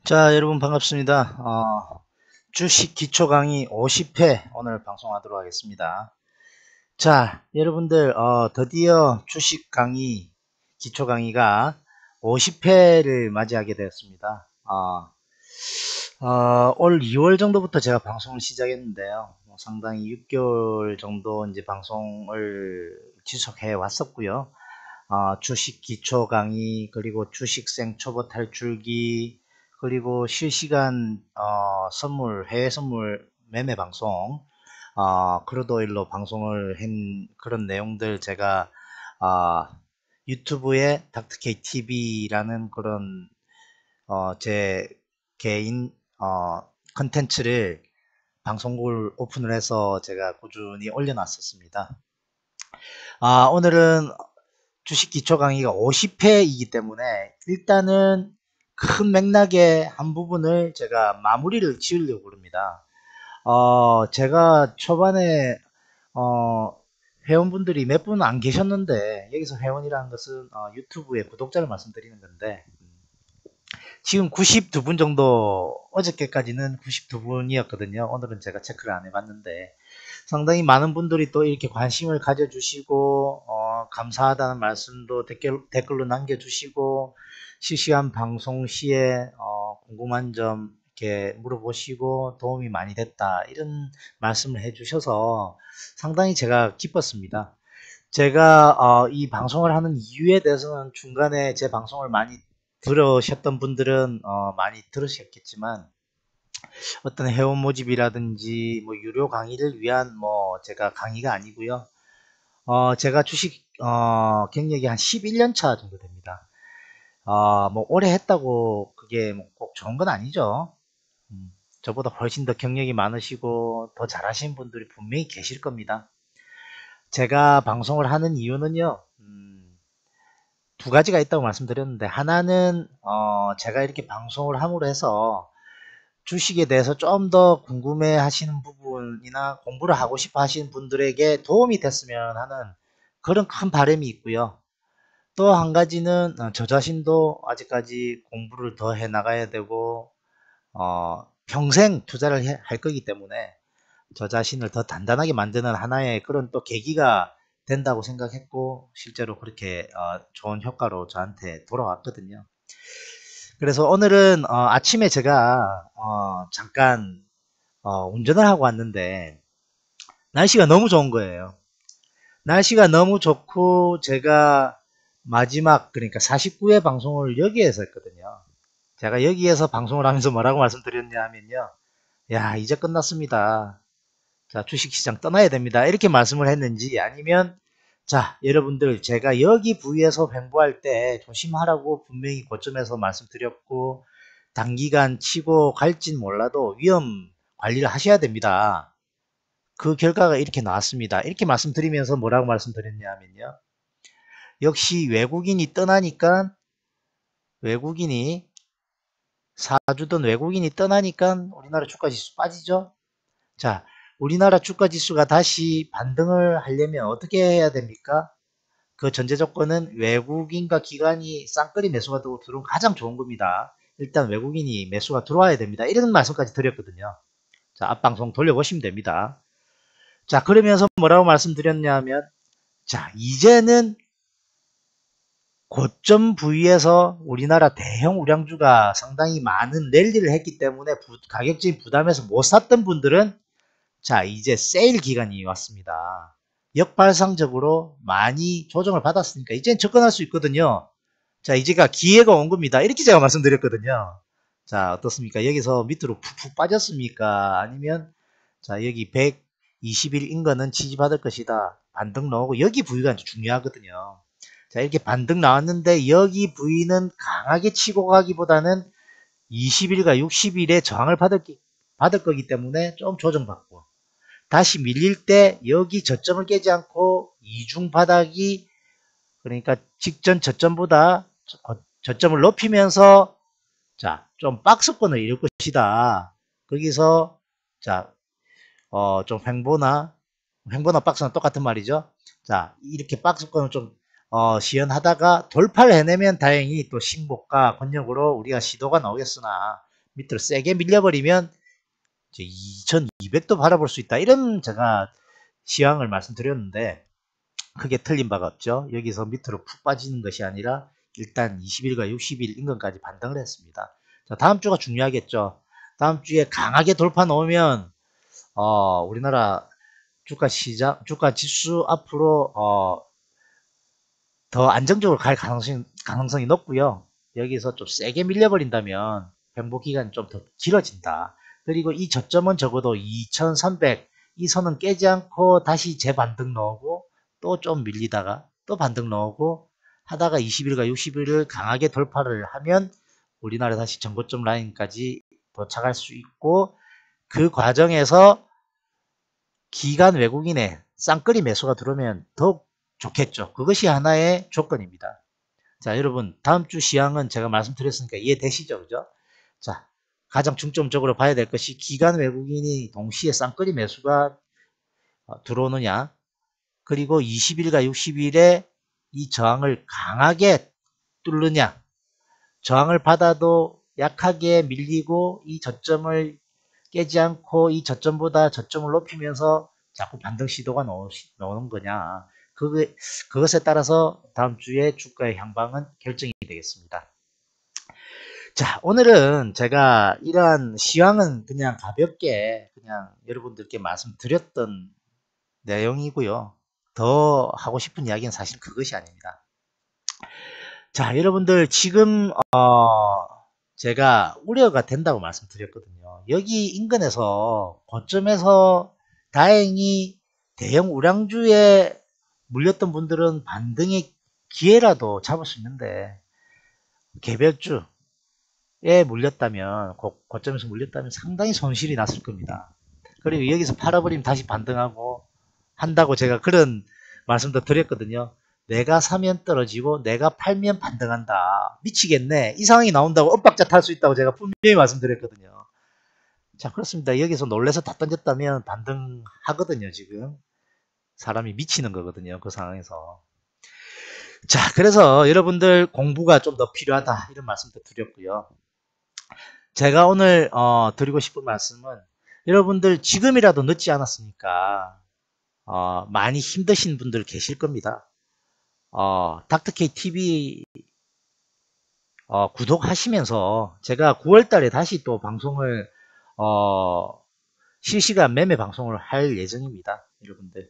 자, 여러분 반갑습니다. 주식 기초 강의 50회 오늘 방송하도록 하겠습니다. 자, 여러분들 드디어 주식 강의 기초 강의가 50회를 맞이하게 되었습니다. 올 2월 정도부터 제가 방송을 시작했는데요. 상당히 6개월 정도 이제 방송을 지속해 왔었고요. 주식 기초 강의, 그리고 주식 생초보 탈출기, 그리고 실시간 선물, 해외 선물 매매 방송, 크루도일로 방송을 한 그런 내용들 제가 어, 유튜브에 닥터케이 TV라는 그런 제 개인 컨텐츠를 방송국을 오픈을 해서 제가 꾸준히 올려놨었습니다. 오늘은 주식 기초 강의가 50회이기 때문에 일단은 큰 맥락의 한 부분을 제가 마무리를 지으려고 합니다. 제가 초반에 회원분들이 몇 분 안 계셨는데, 여기서 회원이라는 것은 유튜브의 구독자를 말씀드리는 건데, 지금 92분 정도, 어저께까지는 92분이었거든요. 오늘은 제가 체크를 안 해봤는데 상당히 많은 분들이 또 이렇게 관심을 가져주시고 감사하다는 말씀도 댓글로 남겨주시고, 실시간 방송 시에 궁금한 점 이렇게 물어보시고 도움이 많이 됐다, 이런 말씀을 해주셔서 상당히 제가 기뻤습니다. 제가 이 방송을 하는 이유에 대해서는 중간에 제 방송을 많이 들으셨던 분들은 많이 들으셨겠지만, 어떤 회원 모집이라든지 뭐 유료 강의를 위한 뭐 제가 강의가 아니고요. 제가 주식 경력이 한 11년 차 정도 됩니다. 뭐 오래 했다고 그게 뭐꼭 좋은 건 아니죠. 음, 저보다 훨씬 더 경력이 많으시고 더 잘하시는 분들이 분명히 계실 겁니다. 제가 방송을 하는 이유는요, 두 가지가 있다고 말씀드렸는데, 하나는 제가 이렇게 방송을 함으로 해서 주식에 대해서 좀 더 궁금해 하시는 부분이나 공부를 하고 싶어 하시는 분들에게 도움이 됐으면 하는 그런 큰 바람이 있고요. 또 한 가지는 저 자신도 아직까지 공부를 더 해 나가야 되고 평생 투자를 할 거기 때문에 저 자신을 더 단단하게 만드는 하나의 그런 또 계기가 된다고 생각했고, 실제로 그렇게 좋은 효과로 저한테 돌아왔거든요. 그래서 오늘은 아침에 제가 잠깐 운전을 하고 왔는데 날씨가 너무 좋은 거예요. 날씨가 너무 좋고 제가 마지막, 그러니까 49회 방송을 여기에서 했거든요. 제가 여기에서 방송을 하면서 뭐라고 말씀드렸냐 하면요, 야, 이제 끝났습니다. 자, 주식시장 떠나야 됩니다, 이렇게 말씀을 했는지, 아니면 자, 여러분들, 제가 여기 부위에서 횡보할 때 조심하라고 분명히 고점에서 말씀드렸고, 단기간 치고 갈진 몰라도 위험 관리를 하셔야 됩니다, 그 결과가 이렇게 나왔습니다, 이렇게 말씀드리면서 뭐라고 말씀드렸냐면요, 역시 외국인이 떠나니까, 외국인이 사주던 외국인이 떠나니까 우리나라 주가지수 빠지죠. 자, 우리나라 주가지수가 다시 반등을 하려면 어떻게 해야 됩니까? 그 전제 조건은 외국인과 기관이 쌍끌이 매수가 들어오면 가장 좋은 겁니다. 일단 외국인이 매수가 들어와야 됩니다, 이런 말씀까지 드렸거든요. 자, 앞방송 돌려보시면 됩니다. 자, 그러면서 뭐라고 말씀드렸냐면, 자, 이제는 고점 부위에서 우리나라 대형 우량주가 상당히 많은 랠리를 했기 때문에 가격적인 부담에서 못 샀던 분들은, 자, 이제 세일 기간이 왔습니다. 역발상적으로 많이 조정을 받았으니까 이제는 접근할 수 있거든요. 자, 이제가 기회가 온 겁니다, 이렇게 제가 말씀드렸거든요. 자, 어떻습니까? 여기서 밑으로 푹푹 빠졌습니까? 아니면 자, 여기 120일 인거는 지지받을 것이다, 반등 나오고, 여기 부위가 중요하거든요. 자, 이렇게 반등 나왔는데 여기 부위는 강하게 치고 가기보다는 20일과 60일의 저항을 받을 거기 때문에 좀 조정받고, 다시 밀릴 때 여기 저점을 깨지 않고 이중 바닥이, 그러니까 직전 저점보다 저점을 높이면서 자, 좀 박스권을 이룰 것이다. 거기서 자, 좀 횡보나 박스나 똑같은 말이죠. 자, 이렇게 박스권을 좀 시연하다가 돌파를 해내면 다행히 또 신고가 권역으로 우리가 시도가 나오겠으나, 밑으로 세게 밀려버리면 2200도 바라볼 수 있다. 이런 제가 시황을 말씀드렸는데 크게 틀린 바가 없죠. 여기서 밑으로 푹 빠지는 것이 아니라 일단 20일과 60일 인근까지 반등을 했습니다. 자, 다음 주가 중요하겠죠. 다음 주에 강하게 돌파 놓으면 우리나라 주가 지수 앞으로 더 안정적으로 갈 가능성이 높고요. 여기서 좀 세게 밀려버린다면 행보 기간이 좀 더 길어진다. 그리고 이 저점은 적어도 2300, 이 선은 깨지 않고 다시 재반등 나오고 또 좀 밀리다가 또 반등 나오고 하다가 20일과 60일을 강하게 돌파를 하면 우리나라 다시 전고점 라인까지 도착할 수 있고, 그 과정에서 기관 외국인의 쌍끌이 매수가 들어오면 더욱 좋겠죠. 그것이 하나의 조건입니다. 자, 여러분, 다음 주 시황은 제가 말씀드렸으니까 이해되시죠? 그죠? 자, 가장 중점적으로 봐야 될 것이 기관 외국인이 동시에 쌍끌이 매수가 들어오느냐, 그리고 20일과 60일에 이 저항을 강하게 뚫느냐, 저항을 받아도 약하게 밀리고 이 저점을 깨지 않고 이 저점보다 저점을 높이면서 자꾸 반등 시도가 나오는 거냐. 그것에 따라서 다음 주에 주가의 향방은 결정이 되겠습니다. 자, 오늘은 제가 이러한 시황은 그냥 가볍게 그냥 여러분들께 말씀드렸던 내용이고요. 더 하고 싶은 이야기는 사실 그것이 아닙니다. 자, 여러분들 지금 제가 우려가 된다고 말씀드렸거든요. 여기 인근에서 고점에서 다행히 대형 우량주에 물렸던 분들은 반등의 기회라도 잡을 수 있는데, 개별주에 물렸다면, 고점에서 물렸다면 상당히 손실이 났을 겁니다. 그리고 여기서 팔아버리면 다시 반등하고 한다고 제가 그런 말씀도 드렸거든요. 내가 사면 떨어지고 내가 팔면 반등한다. 미치겠네. 이 상황이 나온다고 엇박자 탈 수 있다고 제가 분명히 말씀드렸거든요. 자, 그렇습니다. 여기서 놀래서 다 던졌다면 반등하거든요, 지금. 사람이 미치는 거거든요, 그 상황에서. 자, 그래서 여러분들 공부가 좀 더 필요하다. 이런 말씀도 드렸고요. 제가 오늘 드리고 싶은 말씀은, 여러분들 지금이라도 늦지 않았으니까 많이 힘드신 분들 계실 겁니다. 닥터케이 TV 구독하시면서 제가 9월달에 다시 또 방송을 실시간 매매 방송을 할 예정입니다. 여러분들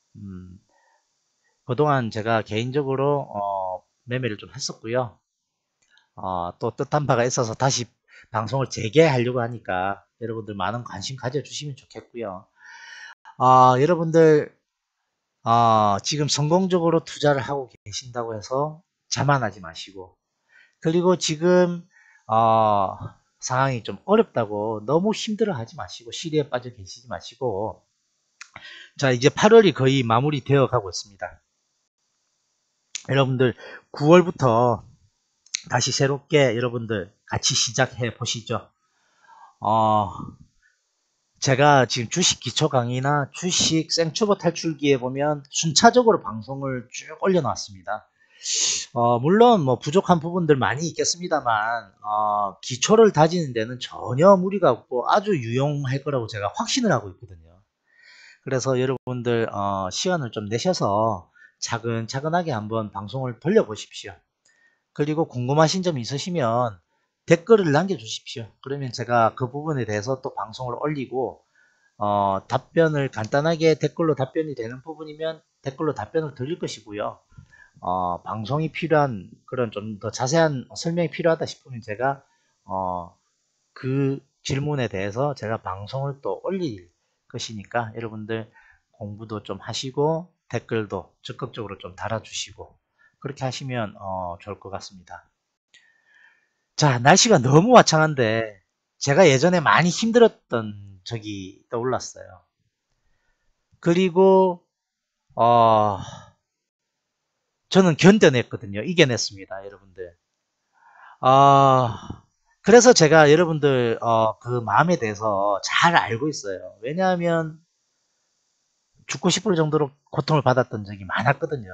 그동안 제가 개인적으로 매매를 좀 했었고요. 또 뜻한 바가 있어서 다시 방송을 재개하려고 하니까 여러분들 많은 관심 가져주시면 좋겠고요. 여러분들 지금 성공적으로 투자를 하고 계신다고 해서 자만하지 마시고, 그리고 지금 상황이 좀 어렵다고 너무 힘들어 하지 마시고, 시리에 빠져 계시지 마시고, 자, 이제 8월이 거의 마무리 되어 가고 있습니다. 여러분들 9월부터 다시 새롭게 여러분들 같이 시작해 보시죠. 제가 지금 주식 기초 강의나 주식 생초보 탈출기에 보면 순차적으로 방송을 쭉 올려놨습니다. 물론 뭐 부족한 부분들 많이 있겠습니다만 기초를 다지는 데는 전혀 무리가 없고 아주 유용할 거라고 제가 확신을 하고 있거든요. 그래서 여러분들 시간을 좀 내셔서 차근차근하게 한번 방송을 돌려보십시오. 그리고 궁금하신 점이 있으시면 댓글을 남겨주십시오. 그러면 제가 그 부분에 대해서 또 방송을 올리고 답변을 간단하게 댓글로 답변이 되는 부분이면 댓글로 답변을 드릴 것이고요. 방송이 필요한 그런 좀 더 자세한 설명이 필요하다 싶으면 제가 그 질문에 대해서 제가 방송을 또 올릴 것이니까 여러분들 공부도 좀 하시고 댓글도 적극적으로 좀 달아주시고 그렇게 하시면 좋을 것 같습니다. 자, 날씨가 너무 화창한데 제가 예전에 많이 힘들었던 적이 떠올랐어요. 그리고 저는 견뎌냈거든요. 이겨냈습니다, 여러분들. 그래서 제가 여러분들 그 마음에 대해서 잘 알고 있어요. 왜냐하면 죽고 싶을 정도로 고통을 받았던 적이 많았거든요.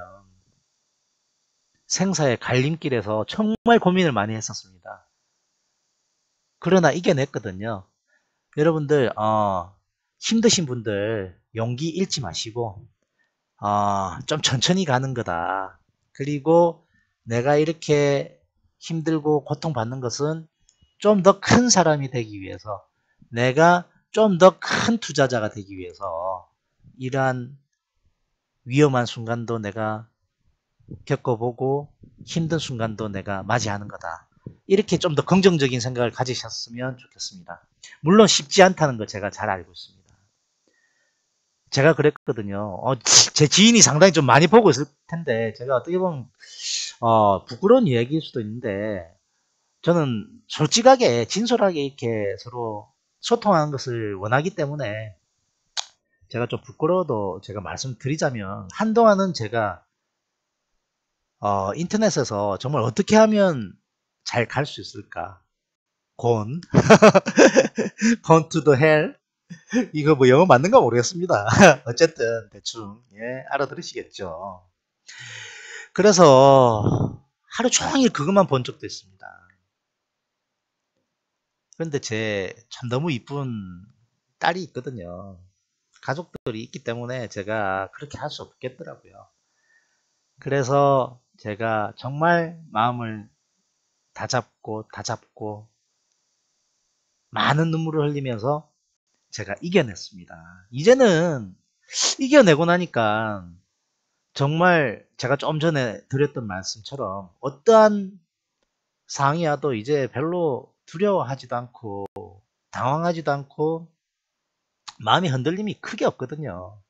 생사의 갈림길에서 정말 고민을 많이 했었습니다. 그러나 이겨냈거든요. 여러분들 힘드신 분들 용기 잃지 마시고 좀 천천히 가는 거다. 그리고 내가 이렇게 힘들고 고통받는 것은 좀 더 큰 사람이 되기 위해서, 내가 좀 더 큰 투자자가 되기 위해서 이러한 위험한 순간도 내가 겪어보고 힘든 순간도 내가 맞이하는 거다. 이렇게 좀 더 긍정적인 생각을 가지셨으면 좋겠습니다. 물론 쉽지 않다는 거 제가 잘 알고 있습니다. 제가 그랬거든요. 제 지인이 상당히 좀 많이 보고 있을 텐데 제가 어떻게 보면 부끄러운 이야기일 수도 있는데, 저는 솔직하게 진솔하게 이렇게 서로 소통하는 것을 원하기 때문에 제가 좀 부끄러워도 제가 말씀드리자면, 한동안은 제가 인터넷에서 정말 어떻게 하면 잘 갈 수 있을까? 곤, 곤 to the hell. 이거 뭐 영어 맞는가 모르겠습니다. 어쨌든 대충 알아들으시겠죠. 그래서 하루 종일 그것만 본 적도 있습니다. 그런데 제 참 너무 이쁜 딸이 있거든요. 가족들이 있기 때문에 제가 그렇게 할 수 없겠더라고요. 그래서 제가 정말 마음을 다잡고 많은 눈물을 흘리면서 제가 이겨냈습니다. 이제는 이겨내고 나니까 정말 제가 좀 전에 드렸던 말씀처럼 어떠한 상황이 와도 이제 별로 두려워하지도 않고 당황하지도 않고 마음의 흔들림이 크게 없거든요.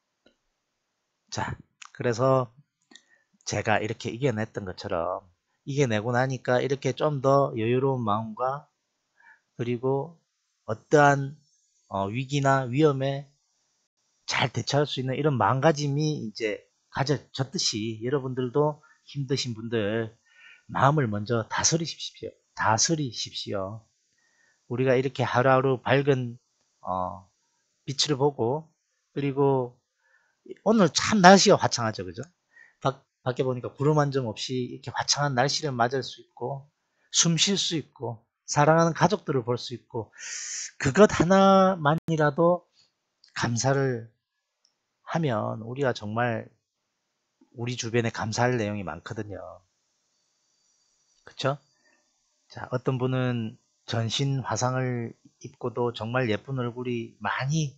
자, 그래서 제가 이렇게 이겨냈던 것처럼 이겨내고 나니까 이렇게 좀 더 여유로운 마음과, 그리고 어떠한 위기나 위험에 잘 대처할 수 있는 이런 마음가짐이 이제 가져졌듯이, 여러분들도 힘드신 분들 마음을 먼저 다스리십시오. 다스리십시오. 우리가 이렇게 하루하루 밝은 빛을 보고, 그리고 오늘 참 날씨가 화창하죠, 그죠? 밖에 보니까 구름 한 점 없이 이렇게 화창한 날씨를 맞을 수 있고, 숨 쉴 수 있고, 사랑하는 가족들을 볼 수 있고, 그것 하나만이라도 감사를 하면 우리가 정말 우리 주변에 감사할 내용이 많거든요. 그쵸? 자, 어떤 분은 전신 화상을 입고도 정말 예쁜 얼굴이 많이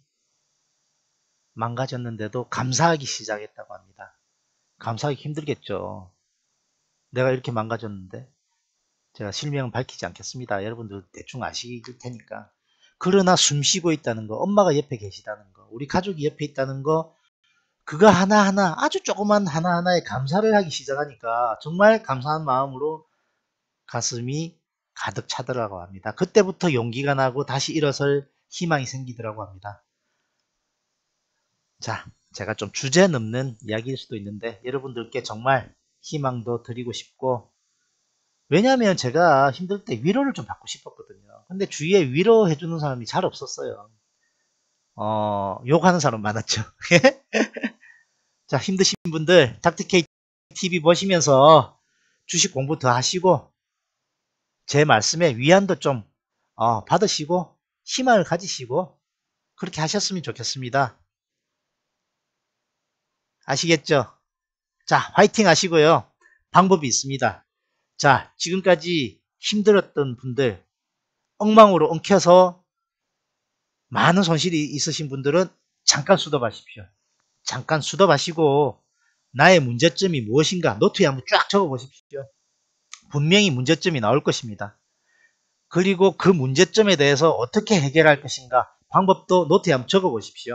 망가졌는데도 감사하기 시작했다고 합니다. 감사하기 힘들겠죠. 내가 이렇게 망가졌는데. 제가 실명 밝히지 않겠습니다. 여러분들 대충 아실 테니까. 그러나 숨 쉬고 있다는 거, 엄마가 옆에 계시다는 거, 우리 가족이 옆에 있다는 거, 그거 하나하나, 아주 조그만 하나하나에 감사를 하기 시작하니까 정말 감사한 마음으로 가슴이 가득 차더라고 합니다. 그때부터 용기가 나고 다시 일어설 희망이 생기더라고 합니다. 자, 제가 좀 주제 넘는 이야기일 수도 있는데 여러분들께 정말 희망도 드리고 싶고, 왜냐하면 제가 힘들 때 위로를 좀 받고 싶었거든요. 근데 주위에 위로해주는 사람이 잘 없었어요. 욕하는 사람 많았죠. 자, 힘드신 분들 닥터케이 TV 보시면서 주식 공부 더 하시고 제 말씀에 위안도 좀 받으시고 희망을 가지시고 그렇게 하셨으면 좋겠습니다. 아시겠죠? 자, 화이팅 하시고요. 방법이 있습니다. 자, 지금까지 힘들었던 분들, 엉망으로 엉켜서 많은 손실이 있으신 분들은 잠깐 수도하십시오. 잠깐 수도하시고 나의 문제점이 무엇인가 노트에 한번 쫙 적어보십시오. 분명히 문제점이 나올 것입니다. 그리고 그 문제점에 대해서 어떻게 해결할 것인가 방법도 노트에 한번 적어보십시오.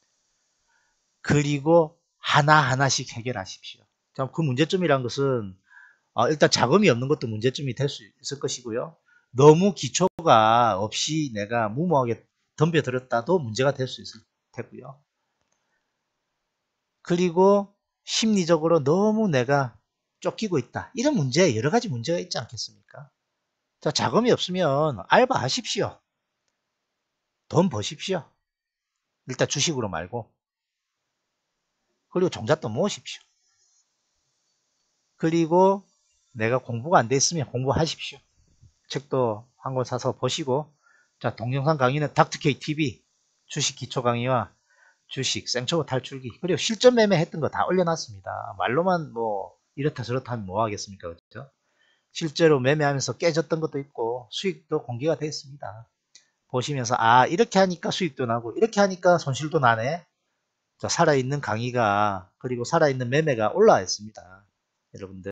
그리고 하나하나씩 해결하십시오. 그 문제점이란 것은 일단 자금이 없는 것도 문제점이 될 수 있을 것이고요. 너무 기초가 없이 내가 무모하게 덤벼들었다도 문제가 될 수 있을 테고요. 그리고 심리적으로 너무 내가 쫓기고 있다. 이런 문제, 여러 가지 문제가 있지 않겠습니까? 자, 자금이 없으면 알바 하십시오. 돈 버십시오. 일단 주식으로 말고. 그리고 종잣돈 모으십시오. 그리고 내가 공부가 안 돼 있으면 공부하십시오. 책도 한 권 사서 보시고, 자, 동영상 강의는 닥터케이 TV 주식 기초 강의와 주식 생초보 탈출기, 그리고 실전 매매 했던 거 다 올려놨습니다. 말로만 뭐 이렇다 저렇다 하면 뭐 하겠습니까? 그렇죠? 실제로 매매하면서 깨졌던 것도 있고 수익도 공개가 되어 있습니다. 보시면서 아, 이렇게 하니까 수익도 나고 이렇게 하니까 손실도 나네. 자, 살아있는 강의가, 그리고 살아있는 매매가 올라와 있습니다. 여러분들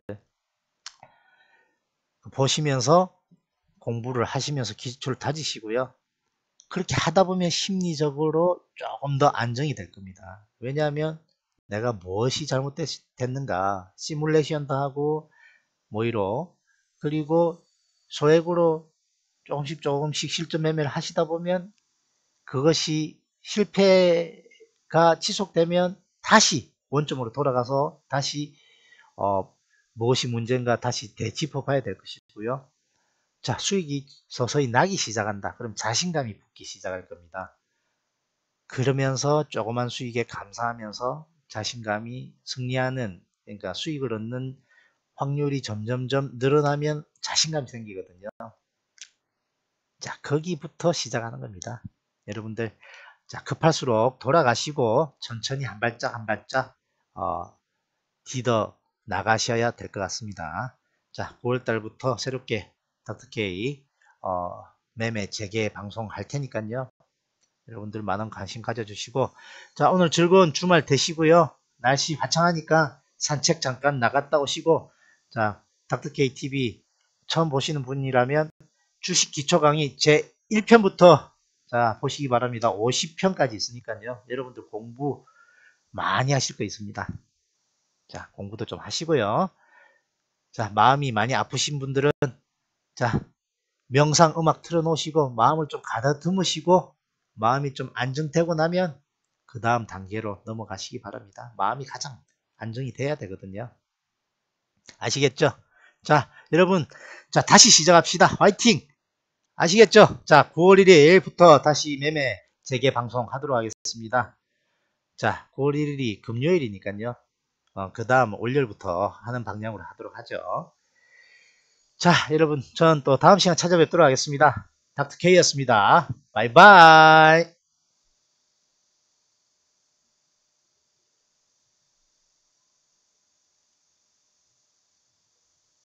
보시면서 공부를 하시면서 기초를 다지시고요. 그렇게 하다 보면 심리적으로 조금 더 안정이 될 겁니다. 왜냐하면 내가 무엇이 잘못됐는가 시뮬레이션도 하고 모의로, 그리고 소액으로 조금씩 조금씩 실전 매매를 하시다 보면 그것이 실패가 지속되면 다시 원점으로 돌아가서 다시 무엇이 문제인가 다시 되짚어 봐야 될 것이고요. 자, 수익이 서서히 나기 시작한다. 그럼 자신감이 붙기 시작할 겁니다. 그러면서 조그만 수익에 감사하면서 자신감이 승리하는, 그러니까 수익을 얻는 확률이 점점점 늘어나면 자신감이 생기거든요. 자, 거기부터 시작하는 겁니다. 여러분들, 자, 급할수록 돌아가시고 천천히 한 발짝 한 발짝 디뎌 나가셔야 될 것 같습니다. 자, 9월달부터 새롭게 닥터케이 매매 재개 방송 할 테니까요. 여러분들 많은 관심 가져주시고, 자, 오늘 즐거운 주말 되시고요. 날씨 화창하니까 산책 잠깐 나갔다 오시고, 자, 닥터케이 TV 처음 보시는 분이라면 주식 기초 강의 제 1편부터 자, 보시기 바랍니다. 50편까지 있으니까요. 여러분들 공부 많이 하실 거 있습니다. 자, 공부도 좀 하시고요. 자, 마음이 많이 아프신 분들은 자, 명상 음악 틀어 놓으시고 마음을 좀 가다듬으시고 마음이 좀 안정되고 나면 그 다음 단계로 넘어가시기 바랍니다. 마음이 가장 안정이 돼야 되거든요. 아시겠죠? 자, 여러분, 자, 다시 시작합시다. 화이팅! 아시겠죠? 자, 9월 1일부터 다시 매매 재개 방송 하도록 하겠습니다. 자, 9월 1일이 금요일이니까요. 그 다음 월요일부터 하는 방향으로 하도록 하죠. 자, 여러분, 전 또 다음 시간 찾아뵙도록 하겠습니다. 닥터 K였습니다. 바이바이.